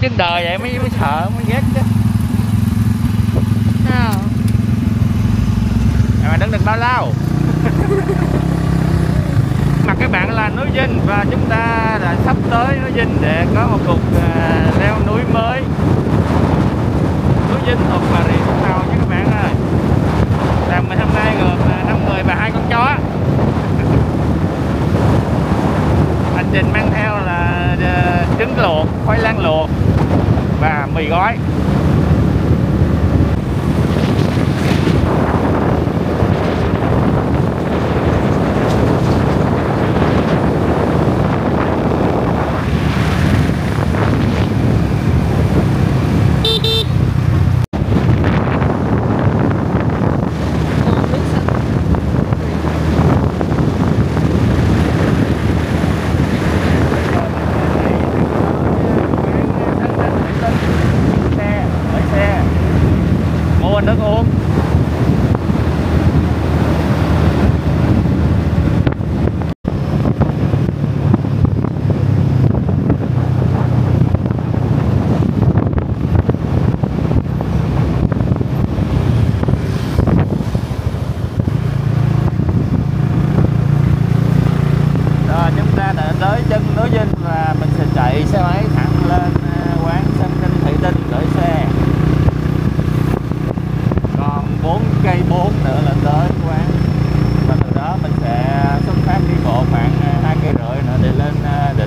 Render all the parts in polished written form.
trên đời vậy mới sợ, mới ghét chứ. Nào. Mà đứng đừng bao lâu. Mặt các bạn là núi Dinh và chúng ta đã sắp tới núi Dinh để có một cuộc leo núi mới. Núi Dinh thuộc Bà Rịa Vũng Tàu nha các bạn ơi. Đoàn mình hôm nay gồm 5 người và 2 con chó. Hành trình mang theo là trứng luộc, khoai lang luộc và mì gói. Nước uống. Rồi chúng ta đã tới chân núi Dinh và mình sẽ chạy xe máy thẳng lên quán Sân Ninh Thủy Tinh gửi xe. 4 cây 4 nữa là tới quán và từ đó mình sẽ xuất phát đi bộ khoảng 2,5 cây nữa để lên đỉnh.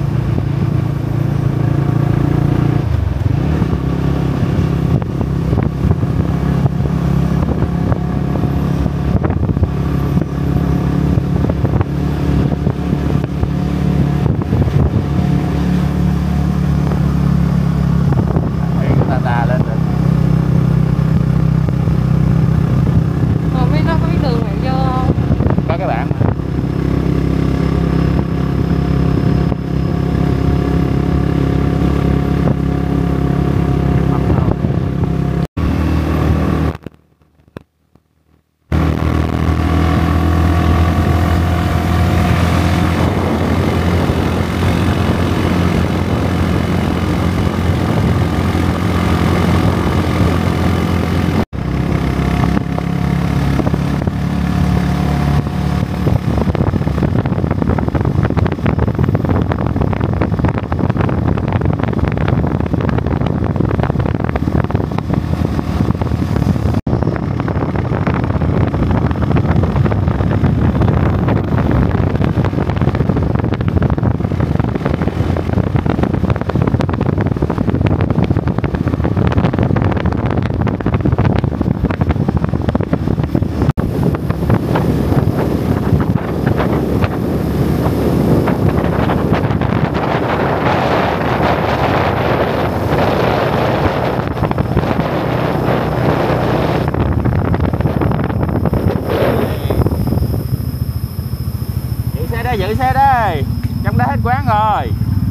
Giữ xe đây, trong đó hết quán rồi.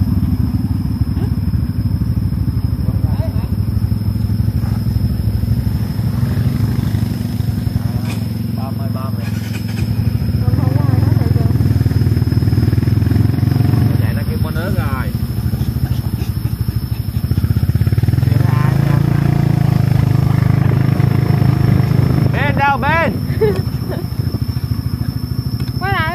Bom ơi, bom rồi. Vậy nó kêu mua nước rồi. Bên đâu bên? Quay lại.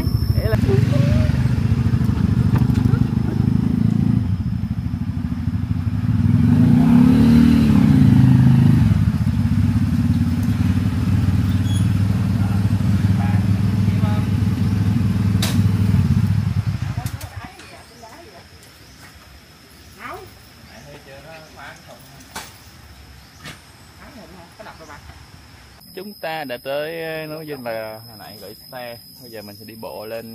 Chúng ta đã tới núi Dinh và hồi nãy gửi xe. Bây giờ mình sẽ đi bộ lên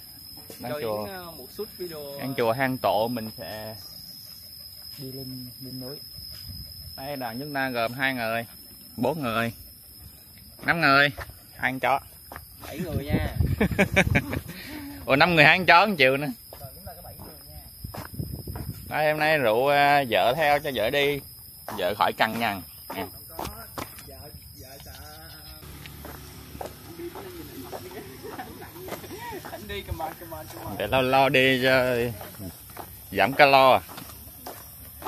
ngăn chùa Hang Tổ. Mình sẽ đi lên núi. Đây đoàn chúng ta gồm 2 người, 4 người, 5 người, 2 con chó, 7 người nha. Ủa 5 người 2 con chó 1 triệu nữa. Đây hôm nay rượu vợ theo cho vợ đi, vợ khỏi cằn nhằn. Để lo đi cho giảm calo.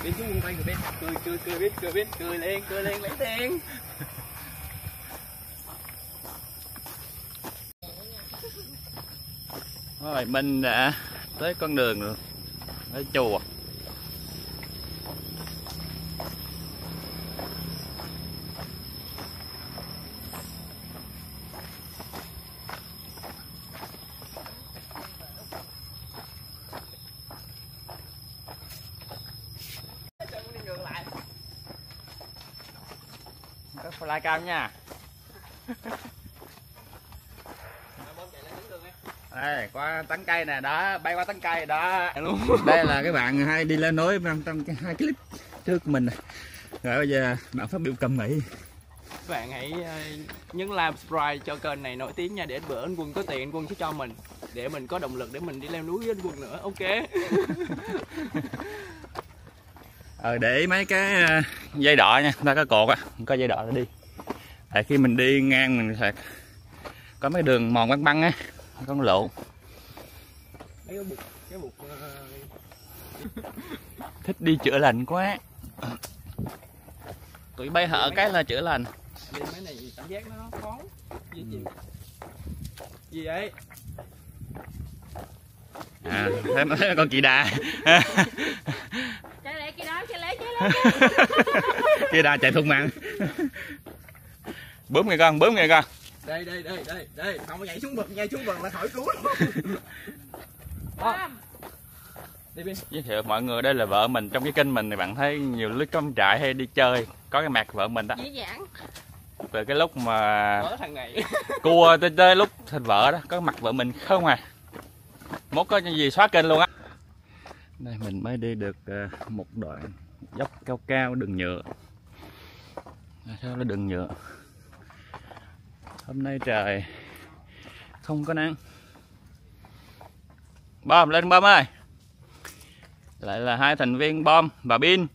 Bên chú quân quay người bên cười lên lấy tiền. Rồi mình đã tới con đường rồi, tới chùa. Có fly cam nha. Đây, qua tán cây nè, đó, bay qua tán cây đó. Đây là cái bạn hay đi lên núi trong hai clip trước mình. Rồi bây giờ bạn phát biểu cầm nghĩ. Các bạn hãy nhấn like, subscribe cho kênh này nổi tiếng nha, để bữa anh Quân có tiền anh Quân sẽ cho mình, để mình có động lực để mình đi leo núi với anh Quân nữa. Ok. Để ý mấy cái dây đỏ nha, ta có cột á, có dây đỏ để đi. Tại khi mình đi ngang mình sẽ có mấy đường mòn băng băng á, có con lộ. Cái bụt Thích đi chữa lành quá. Tụi bay hở cái là chữa lành. đi mấy này cảm giác nó khó dễ chịu. Gì vậy? À, thấy con chị Đà. Chạy lại Chị Đà chạy thung mạng. Bướm kìa con, bướm kìa con. Đây, không có nhảy xuống vực là khỏi cứu. Đi bên. Giới thiệu mọi người, đây là vợ mình. Trong cái kênh mình thì bạn thấy nhiều lúc cắm trại hay đi chơi có cái mặt vợ mình đó. dễ dàng. Từ cái lúc mà Thằng này. cua tới lúc thành vợ đó có mặt vợ mình không à. Mốt có gì xóa kênh luôn á. Đây mình mới đi được một đoạn dốc cao cao đường nhựa. Sao là đường nhựa? Hôm nay trời không có nắng. Bom lên Bom ơi. Lại là hai thành viên Bom và Bin.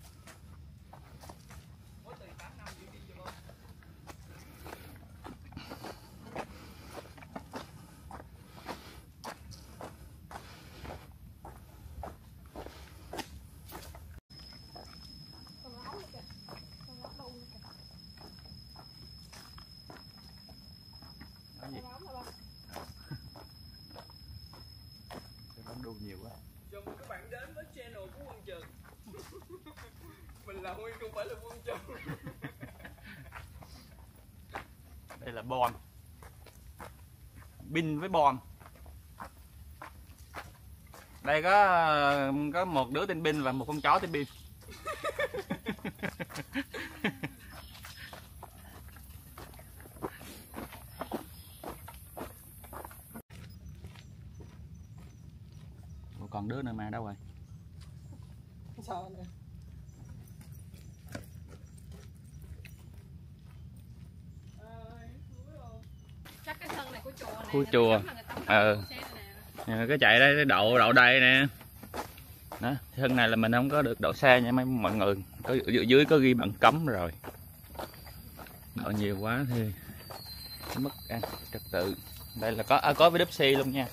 Đu nhiều quá. Chào mừng các bạn đến với channel của Quân Trần. Mình là Huy, không phải là Quân Trần. Đây là Bom. Bin với Bom. Đây có một đứa tên Bin và một con chó tên Bin. Còn đứa nữa mà đâu rồi? Sao nè? Chắc cái thân này của chùa này. Của chùa. Cái chạy đây, đậu đây nè. Đó, thân này là mình không có được đậu xe nha mọi người. Có dưới có ghi bằng cấm rồi. Đậu nhiều quá thì mất an trật tự. Đây là có với đúp xi luôn nha.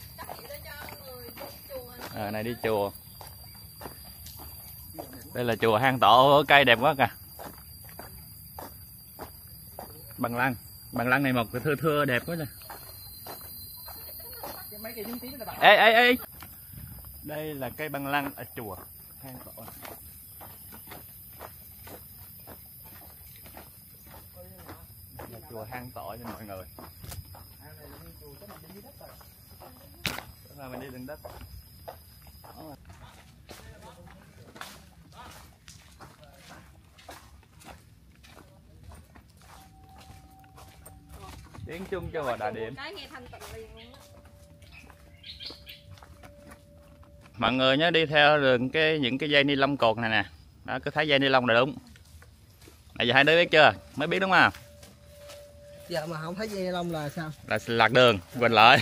Này đi chùa. Đây là chùa Hang Tổ, cây đẹp quá kìa. Bằng lăng này một cái thưa đẹp quá nè. Ê. Đây là cây bằng lăng ở chùa Hang Tổ. Là chùa Hang Tổ cho mọi người. Đúng rồi, mình đi đường đất. Tiếng chung cho vào Đà Điểm. Mọi người nhớ đi theo đường những cái dây ni lông cột này nè. Đó, cứ thấy dây ni lông là đúng. Bây giờ hai đứa biết chưa? Mới biết đúng không? Giờ mà không thấy dây ni lông là sao? Là lạc đường, quên lại.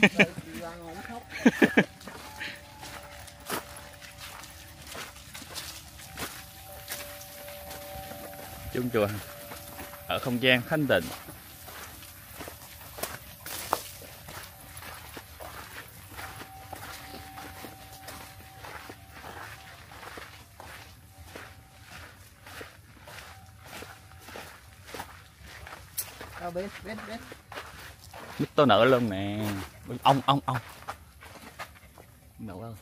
Chung chùa ở không gian thanh tịnh. Biết. Biết tôi nợ luôn nè. Ông nợ ơi.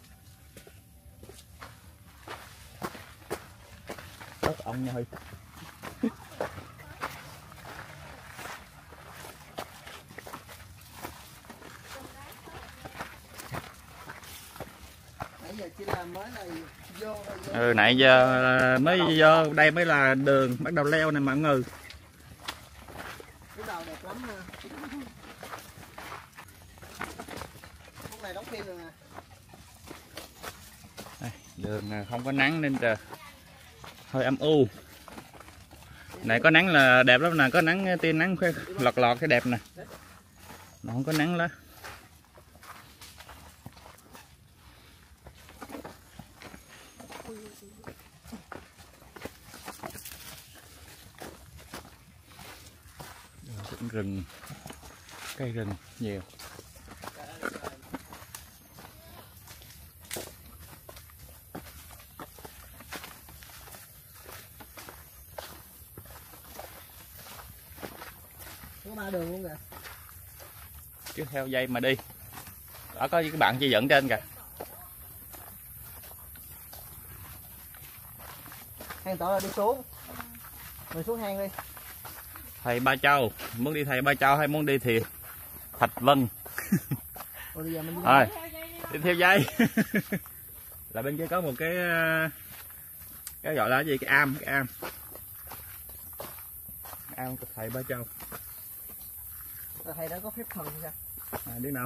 Tất ông nha Huy. Nãy giờ chỉ làm mới là vô. Nãy giờ mới vô đây mới là đường bắt đầu leo này mọi người. Cái đầu đẹp lắm ha. Lúc này đóng phim rồi nè. Đường không có nắng nên trời hơi âm u. Này có nắng là đẹp lắm nè, có nắng tia nắng lọt cái đẹp nè. Nó không có nắng đó. Rừng, cây rừng nhiều. Có 3 đường luôn kìa. Cứ theo dây mà đi. Đó có cái bạn chỉ dẫn trên kìa. Hang tỏ là đi xuống. Mình xuống hang đi. Thầy Ba Châu, muốn đi thầy Ba Châu hay muốn đi thì Thạch Vân. Rồi bây giờ mình đi. Rồi, đi theo dây. Là bên kia có một cái gọi là cái gì, cái am của thầy Ba Châu. Thầy đã có phép thần sao? Biết nào.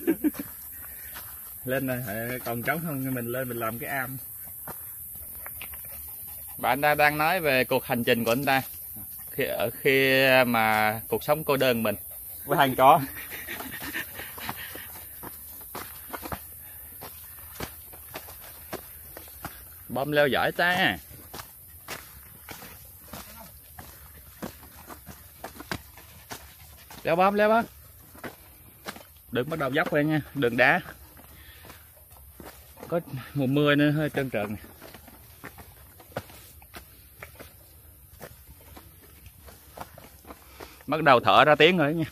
Lên rồi, còn trống không mình lên mình làm cái am. Bạn ta đang nói về cuộc hành trình của anh ta khi mà cuộc sống cô đơn mình với hàng chó. Bom leo giỏi ta. Leo bom. Đừng bắt đầu dốc lên nha, đường đá. Có mùa mưa nên hơi trơn trượt. Bắt đầu thở ra tiếng rồi nha.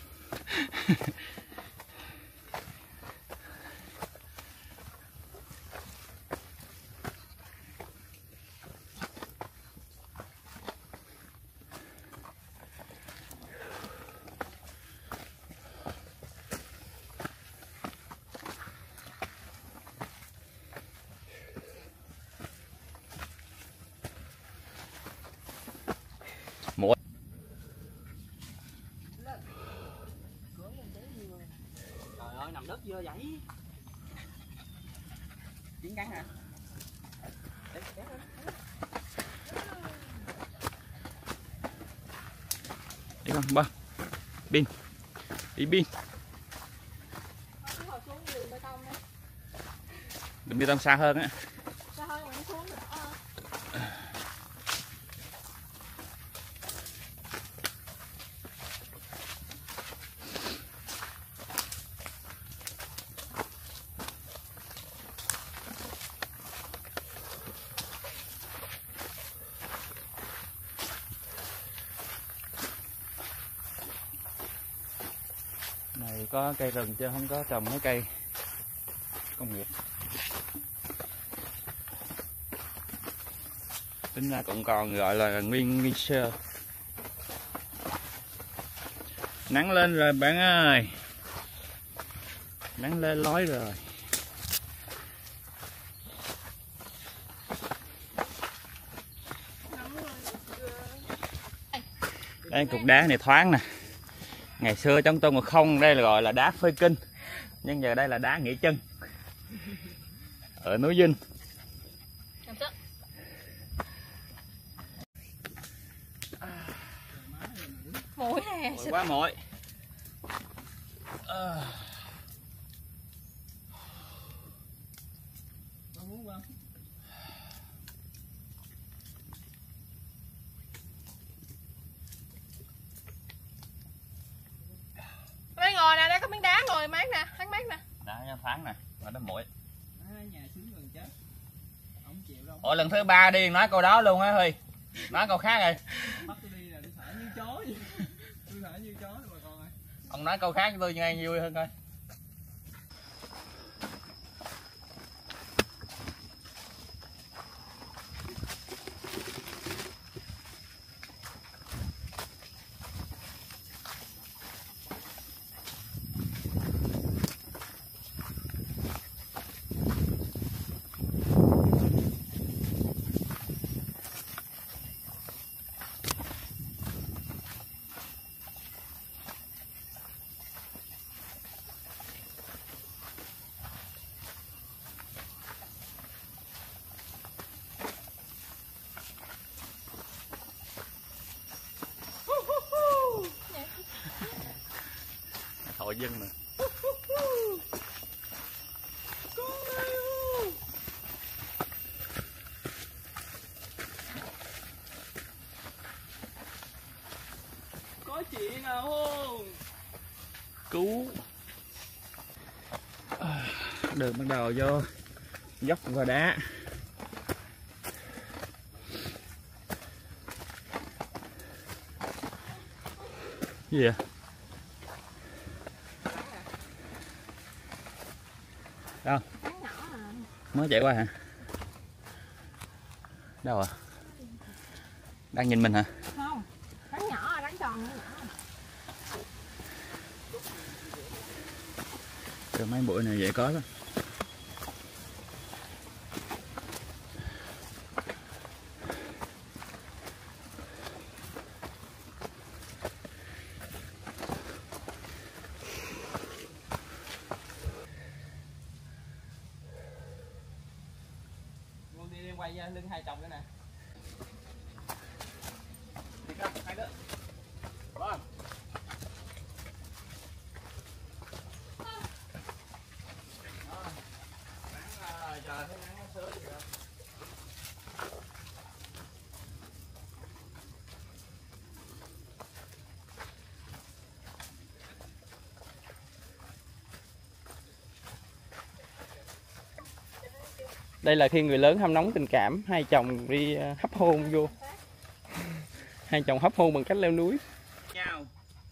Mũi. Trời ơi, nằm đất dơ vậy. Chiến cắn hả? Đi con ba. Pin. Đi pin. Đường bê tông xa hơn á. Này có cây rừng chứ không có trồng mấy cây công nghiệp. Tính ra cũng còn gọi là nguyên sơ. Nắng lên rồi bạn ơi. Nắng lên lói rồi. Đây cục đá này thoáng nè. Ngày xưa trong Tôn Ngộ Không đây là gọi là đá phơi kinh. Nhưng giờ đây là đá nghỉ chân. Ở núi Dinh. Mũi nè. Mỏi quá mỏi. Đây ngồi nè, đây có miếng đá ngồi mát nè, hắn mát nè. Đá thoáng nè, mà nó mũi. Nhà sướng gần chết. Không chịu đâu. Ủa lần thứ 3 đi nói câu đó luôn á Huy. Nói câu khác rồi. Bắt tôi đi là tôi thở như chó vậy. Tôi thở như chó Ông nói câu khác cho tôi nghe vui hơn coi. Hội dân mà. Có chị nào không? Cứu. Đường bắt đầu vô dốc và đá. Gì vậy? Đâu? Mới chạy qua hả? Đâu à? Đang nhìn mình hả? Không, rắn nhỏ, rắn tròn nữa. Rồi mấy bụi này vậy có lắm. Đi quay lưng hai chồng cái nè. Hai đứa. Vâng. Trời thấy nắng sớm rồi. Đây là khi người lớn hâm nóng tình cảm, hai chồng đi hấp hôn vô. Hai chồng hấp hôn bằng cách leo núi. Nhau.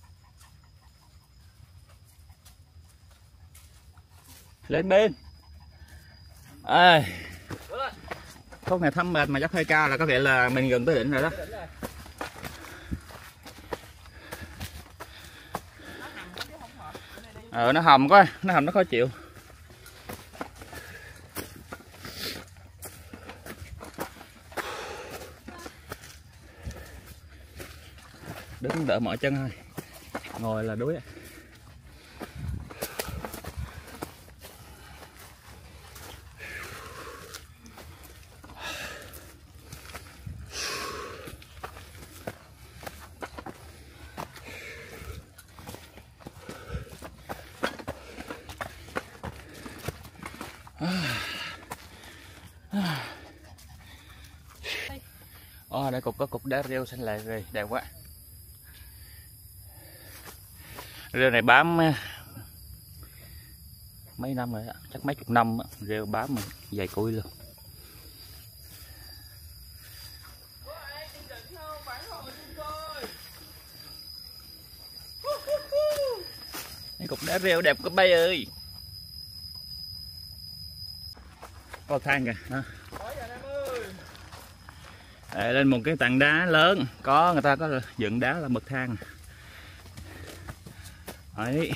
Lên bên. Ê. Khúc này thấm mệt mà dốc hơi cao là có vẻ là mình gần tới đỉnh rồi đó. Nó hầm quá, nó hầm nó khó chịu. Đứng đỡ mỏi chân thôi, ngồi là đuối. Đây có cục đá rêu xanh lè rồi, đẹp quá. Rêu này bám mấy năm rồi, chắc mấy chục năm rêu bám mà dày cùi luôn. Đây cục đá rêu đẹp các bay ơi. Có thang kìa. Lên một cái tảng đá lớn, người ta có dựng đá là bậc thang. Đấy.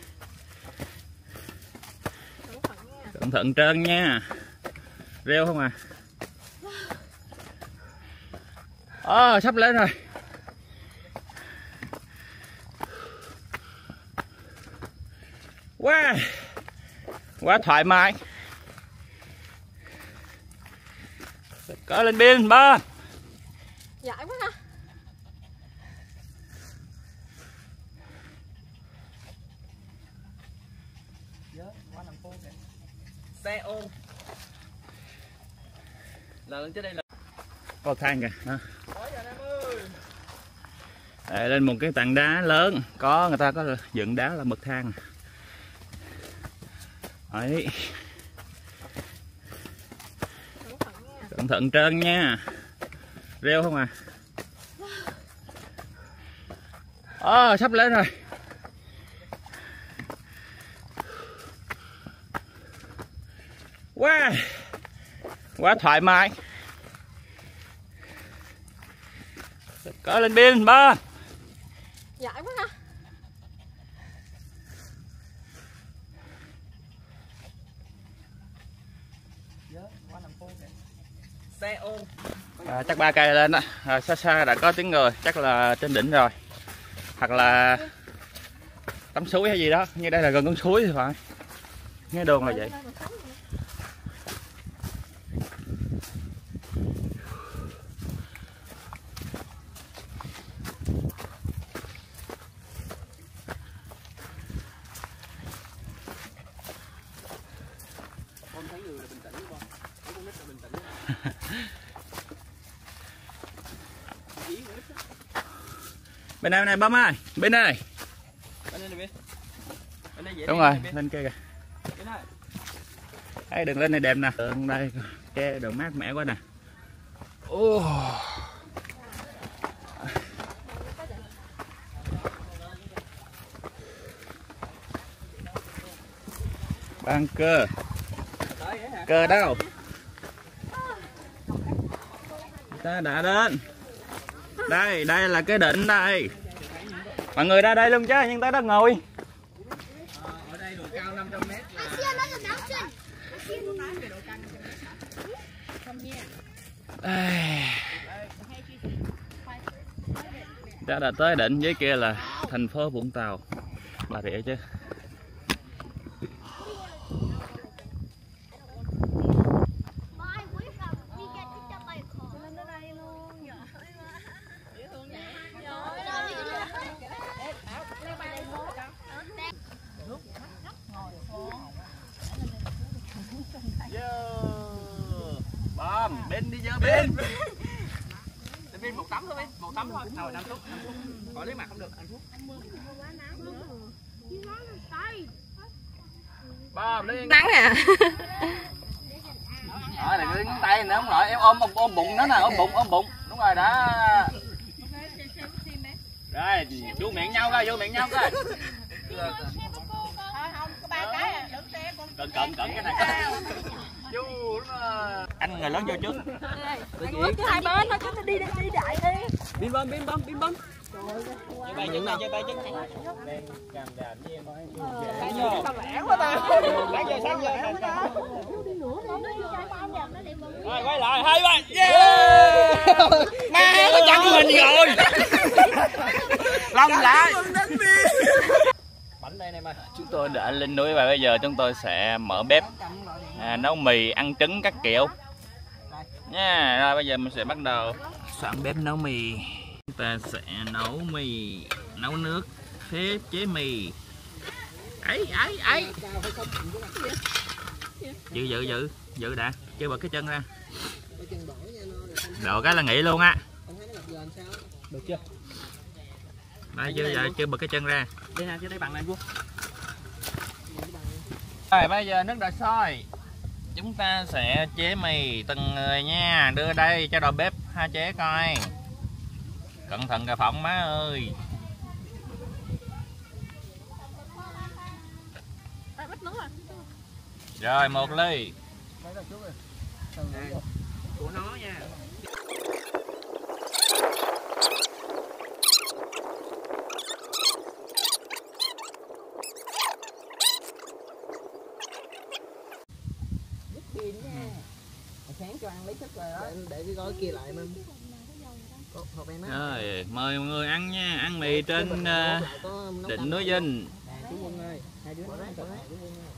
Cẩn thận trơn nha. Rêu không à? Sắp lên rồi. Quá thoải mái. Có lên pin ba. Giỏi quá ha. Xe ôm. Lên trên đây là có thang kìa. Lên một cái tảng đá lớn, người ta có dựng đá là bậc thang. Đấy. Cẩn thận trơn nha. Rêu không à? Sắp lên rồi. quá, quá thoải mái. Có lên pin ba. Giỏi quá ha. Xe ôm. Chắc 3 cây lên đó. Xa xa đã có tiếng người, chắc là trên đỉnh rồi. Hoặc là tắm suối hay gì đó, như đây là gần con suối thì phải. Nghe đồn là vậy. Con thấy người là bình tĩnh đúng không? Thấy con nít là bình tĩnh. Bên này bấm ơi, bên đây. Bên đây nè. Bên đây dễ. Đúng rồi, lên kia kìa. Đây, đừng lên này đẹp nè. Đường đây, ke đường mát mẻ quá nè. Ban cơ. Cơ đâu? Ta đã đến. Đây, đây là cái đỉnh đây. Mọi người ra đây luôn chứ, nhưng tới đó ngồi. Ở đây độ cao 500 m Ta đã tới đỉnh, dưới kia là thành phố Vũng Tàu. Bà rịa chứ. Bom, bên đi vô bên. Bên một tấm thôi bên, một tấm thôi. Rồi 5 phút. Khỏi lấy mặt không được, anh Phúc. Bom đi. Nắng à. Rồi, đừng ngón tay nữa không nổi, em ôm bụng nó nè, ôm bụng. Đúng rồi đó. Rồi, vô miệng nhau coi, coi. Cận cái này. Vô anh người lớn vô trước. Cứ hai bên nó cứ đi đại đi. Bim bom. Chơi bay chân này, chơi bay chân này. Lẻ quá ta. Rồi quay lại 2 3. Yeah! Má nó chặn hình rồi. Long lại. Bánh đây này mày. Chúng tôi đã lên núi và bây giờ chúng tôi sẽ mở bếp nấu mì, ăn trứng các kiểu nha. Rồi bây giờ mình sẽ bắt đầu soạn bếp nấu mì. Chúng ta sẽ nấu mì, nấu nước, chế mì. Ấy. Giữ đã, chưa bật cái chân ra. Độ cái là nghỉ luôn á. Được chưa? Đây chưa bật cái chân ra. Đây nè, chưa thấy bằng này luôn. Rồi bây giờ nước đã sôi. Chúng ta sẽ chế mì từng người nha. Đưa đây cho đầu bếp ha chế coi. Cẩn thận cà phỏng má ơi. Rồi 1 ly. Của nó nha. Sáng cho ăn lấy sức rồi đó. Để cái gói kia lại mình. Rồi, mời mọi người ăn nha, ăn mì trên đỉnh núi Vinh. Chú Quân ơi, hai đứa nói chú Quân ơi.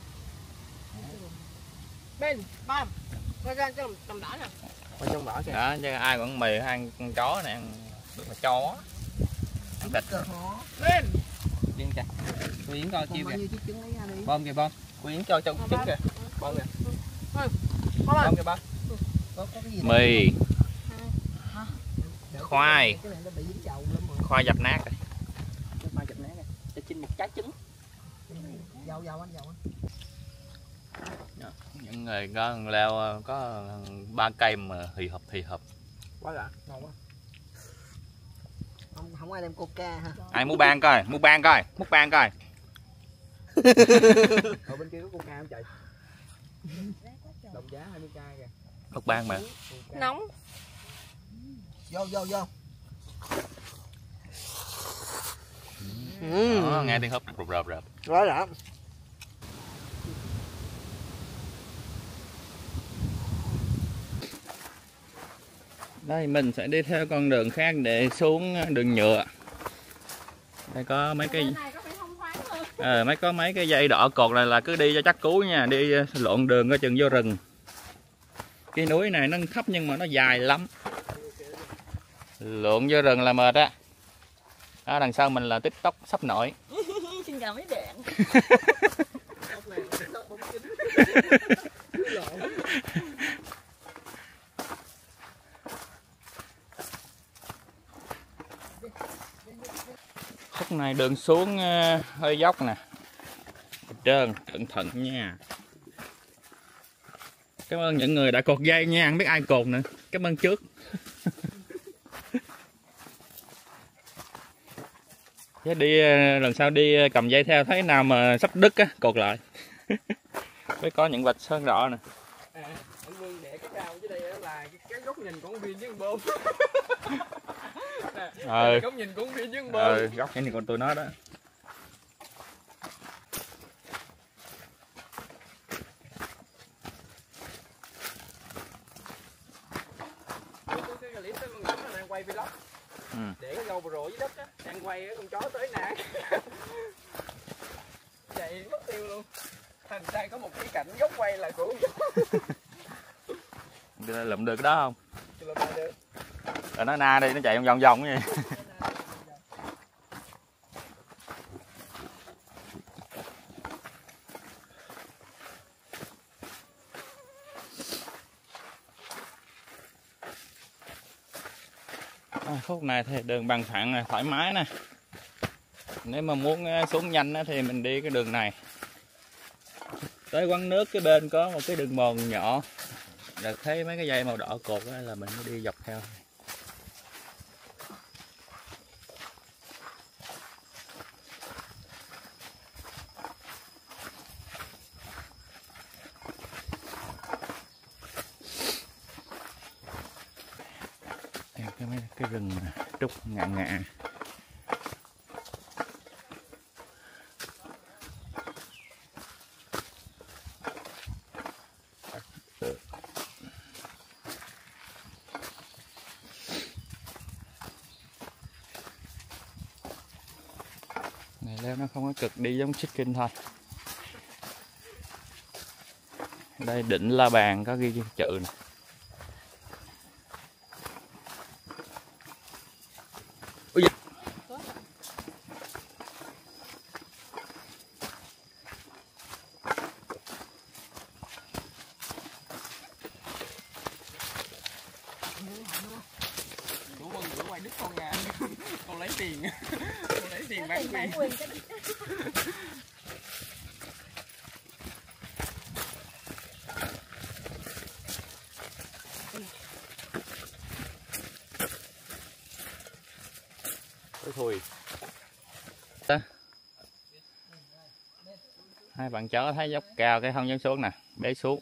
Bên, bom. Coi ra cho tầm đỏ nè. Coi trong vỏ kìa. Đó, chứ ai cũng ăn mì, ăn con chó nè, ăn chó. Ăn thịt. Bên. Điên kìa. Cô Yến coi chiêu kìa. Trứng lấy ra đi. Bom kìa bom. Cô Yến cho trứng kìa. Bom kìa. Bom kìa bom. Có cái gì Mì. Khoai. Khoai dập nát rồi. Khoai dập nát kìa. Để chinh một trái trứng. Dầu anh. Những người có leo có 3 cây mà thì hợp. Quá lạ. Ngon quá. Không ai đem coca ha. Ai mua ban coi, múc ban coi. Ở bên kia có coca không trời? Đồng giá 20k kìa. Ốc ban mà. Nóng. Vô. Đó, nghe tiếng húp rộp. Quá đã. Đây mình sẽ đi theo con đường khác để xuống đường nhựa. Đây có mấy cái có mấy cái dây đỏ cột này là cứ đi cho chắc cú nha, đi lộn đường coi chừng vô rừng. Cái núi này nó thấp nhưng mà nó dài lắm. Lộn vô rừng là mệt á. Đó, đằng sau mình là TikTok sắp nổi. Xin chào mấy bạn. Khúc này đường xuống hơi dốc nè. Trơn, cẩn thận nha. Cảm ơn những người đã cột dây nha, không biết ai cột nữa. Cảm ơn trước. Chứ đi lần sau đi cầm dây theo thấy nào mà sắp đứt á, cột lại. Mới có những vạch sơn đỏ nè. Ông Vương để cái cao dưới đây là cái góc nhìn của con Viên với con Bơm. Góc nhìn của con Viên với con Bơm. Góc nhìn con tôi nói đó. Cái clip đó con Ngọc đang quay vlog. Để cái gâu bro dưới đất á, đang quay con chó tới nè. Chạy mất tiêu luôn. Thành ra có một cái cảnh góc quay là của Lụm được đó không? lụm được. Rồi nó na đi, nó chạy vòng vòng vậy. Khúc này thì đường bằng phẳng thoải mái nè. Nếu mà muốn xuống nhanh thì mình đi cái đường này. Tới quán nước cái bên có một cái đường mòn nhỏ. Được thấy mấy cái dây màu đỏ cột đó là mình mới đi dọc theo. Cái rừng trúc ngạ. Này leo nó không có cực đi giống trekking thôi. Đây đỉnh La Bàn có ghi chữ nè. Quay đứt con nha. Con lấy tiền. Con lấy tiền bán quyền. Thôi. Hai bạn chó thấy dốc cao cái không dám xuống nè, bế xuống.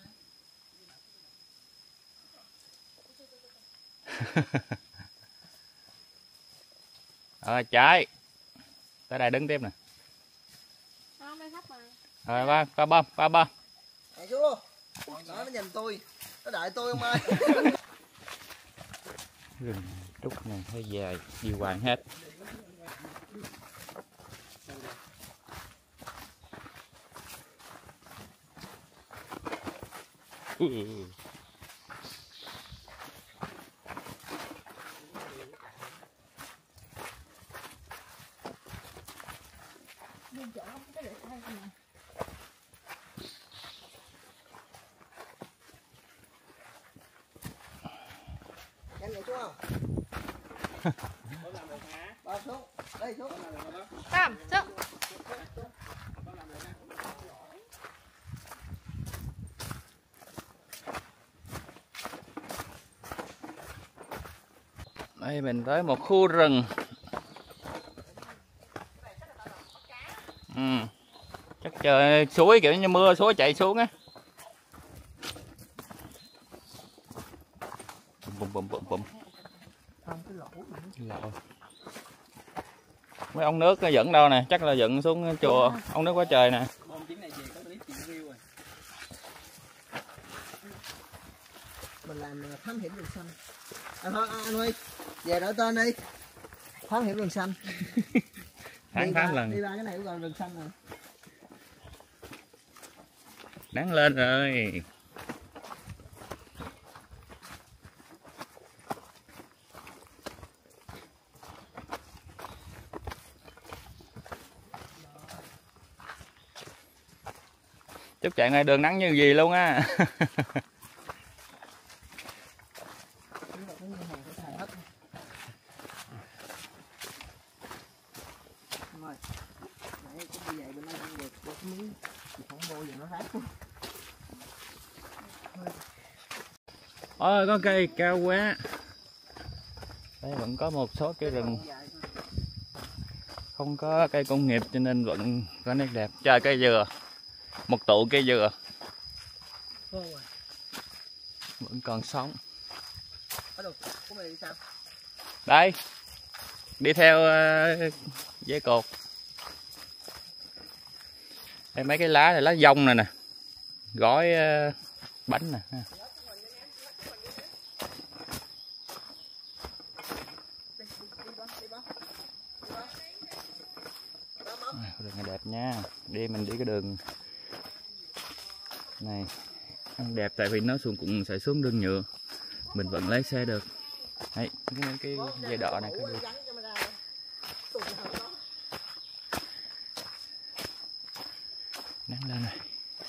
Trái. Tới đây đứng tiếp nè. Không, đây thấp mà. Rồi ba bơm. Chạy xuống luôn. Nó nhìn tôi. Nó đợi tôi không ơi. Rừng trúc này hơi dài, đi hoài hết. Nhanh nhảy xuống không? Ba xuống. Đây xuống. Tam, xuống. Đây mình tới một khu rừng. Chắc trời suối kiểu như mưa suối chạy xuống á. Không, cái lỗ mà. Lỗ. Mấy ống nước nó dẫn đâu nè, chắc là dẫn xuống chùa. Ống nước quá trời nè. Bom chuyến này về có clip chuyện view rồi. Mình làm thám hiểm rừng xanh. Thôi anh ơi, về đổi tên đi. Thám hiểm rừng xanh. Tháng lần. Đi ba cái này cũng gọi rừng xanh rồi. Nắng lên rồi. Chúc chạy ngay đường nắng như gì luôn á. Ôi có cây cao quá. Đây vẫn có một số cây rừng không có cây công nghiệp cho nên vẫn có nét đẹp. Trời, cây dừa, một tụ cây dừa vẫn còn sống. Đây, đi theo dây cột. Đây mấy cái lá này, lá dong này nè, gói bánh nè. Đường này đẹp nha. Mình đi cái đường này đẹp tại vì nó cũng sẽ xuống đường nhựa, mình vẫn lái xe được. Đấy, cái dây đỏ này có được. Nắng lên này.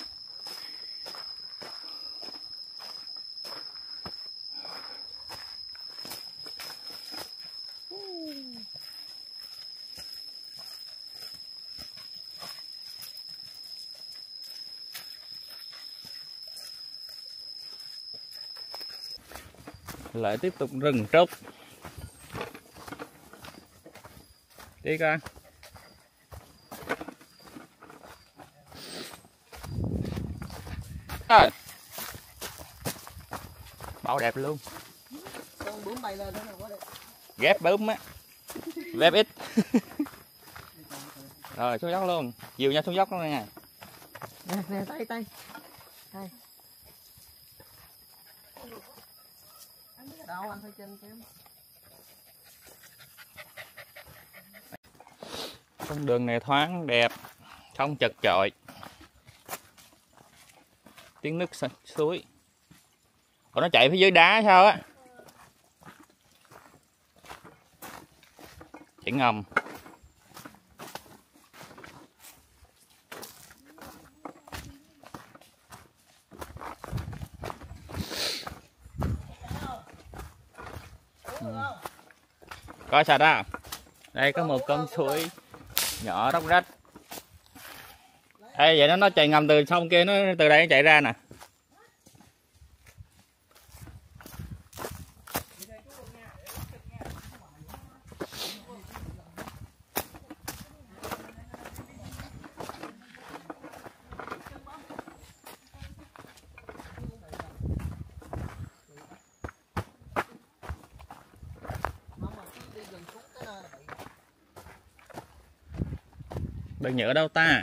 Lại tiếp tục rừng trúc. Đi coi. À. Bao đẹp luôn. Con bướm bay lên đó quá đẹp. Ghép bướm á. Ghép ít. Rồi xuống dốc luôn. Dìu nhau xuống dốc luôn nha. Nè, tay. Tay. Đâu anh phải trên kéo. Con đường này thoáng đẹp, không chật chội. Tiếng nước suối. Còn nó chạy phía dưới đá sao á? Chạy ngầm. Coi sạch á. Đây có một con suối nhỏ róc rách. Ê, vậy nó chạy ngầm từ sông kia, nó từ đây nó chạy ra nè. Đường nhựa đâu ta?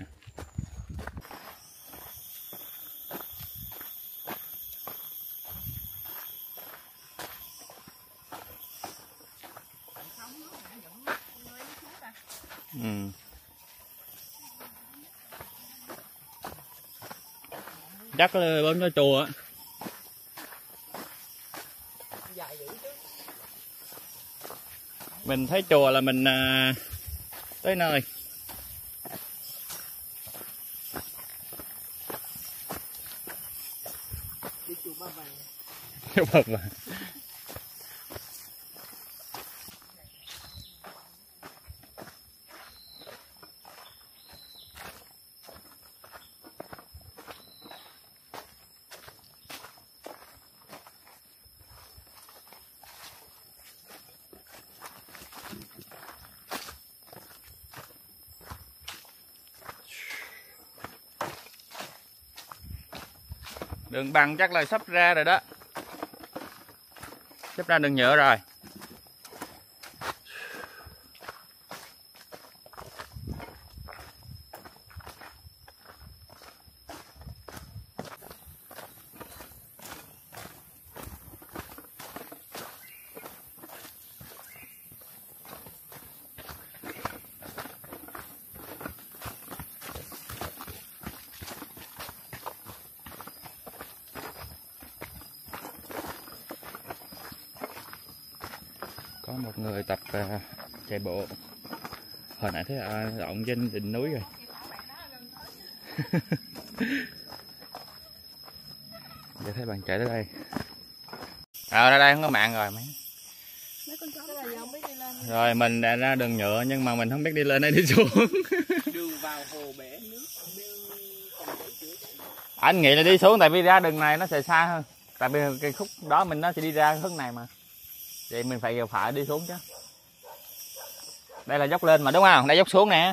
Chắc là bên cái chùa á. Mình thấy chùa là mình tới nơi. Đi chùa Ba Vàng. Chùa Ba Vàng. Đường bằng chắc là sắp ra rồi đó. Sắp ra đường nhựa rồi. Có một người tập chạy bộ. Hồi nãy thấy ông trên đỉnh núi rồi. Giờ thấy bạn chạy tới đây. Ra đây không có mạng rồi mấy. Rồi mình đã ra đường nhựa nhưng mà mình không biết đi lên hay đi xuống. Đường vào hồ bể nước. Anh nghĩ là đi xuống tại vì ra đường này nó sẽ xa hơn. Tại vì cái khúc đó mình nó sẽ đi ra hướng này mà. Vậy mình phải đi xuống chứ. Đây là dốc lên mà đúng không? Đây dốc xuống nè.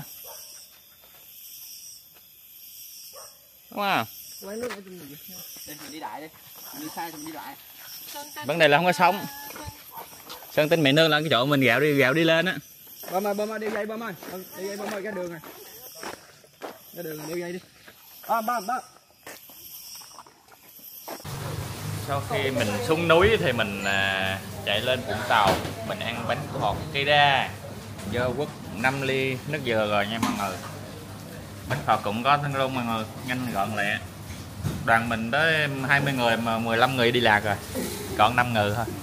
Đúng không? Đây mình đi đại đi. Mình đi sai thì mình đi lại. Vấn đề là không có sóng. Sơn Tinh Mẹ Nương là cái chỗ mình gạo đi lên á. Bơm ơi, đi dây bơm ơi. Đi dây bơm ơi, cái đường này. Cái đường này đi dây đi. Bơm. Sau khi mình xuống núi thì mình chạy lên Vũng Tàu. Mình ăn bánh khọt cây đa do quất 5 ly nước dừa rồi nha mọi người. Bánh khọt cũng có thân luôn mọi người, nhanh gọn lẹ. Đoàn mình tới 20 người mà 15 người đi lạc rồi, còn 5 người thôi.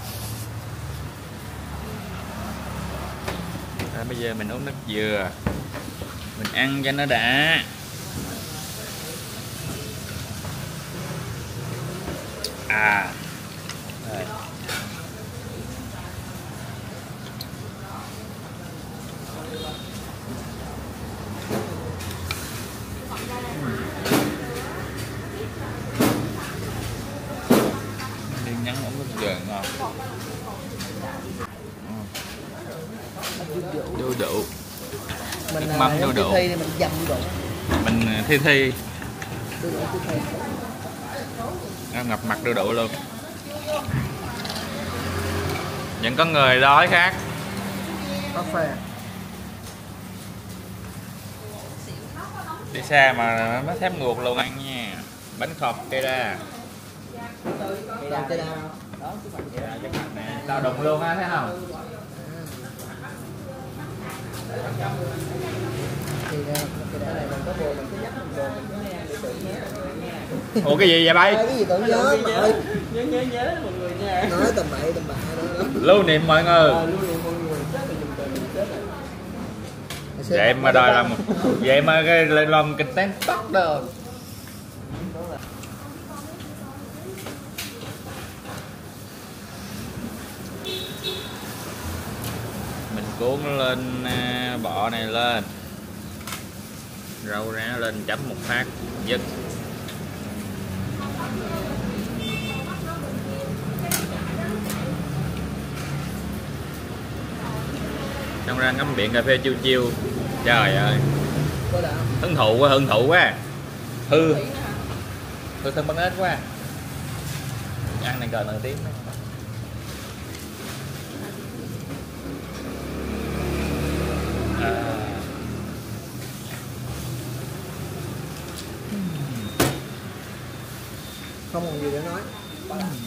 Rồi bây giờ mình uống nước dừa, mình ăn cho nó đã. Rồi. Đi nhắn uống nước dừa ngon. Đu đủ. Mình nước mắm đu đủ. thi thì mình dầm đu đủ. Mình thi Đu đủ thi. ngập mặt đu đủ luôn. Vẫn có người đói khác. Có phê. Đi xa mà nó thèm nguột luôn ăn nha. Bánh khọt cây đa. Cây đa. Lao động luôn á, thấy không? Thì cây đa này mình có bồ, mình cứ dắt mình bồ, mình cứ nghe tự nhiên. Ủa cái gì vậy bay? Cái gì tưởng nhớ mọi Nhớ mọi người nha. nói tầm bậy đó. Lưu niệm mọi người. Lưu niệm mọi người. Chết rồi dùng từ chết rồi. Vậy mà đòi làm vậy mà cái làm kịch tán tóc đâu. Mình cuốn lên bọ này lên, rau rá lên chấm một phát dứt. Xong ra ngắm biển cà phê chiêu chiêu. Trời ơi, hưởng thụ quá. Hư thân bắn ếch quá. Ăn này gần nửa tiếng đó. Không còn gì để nói.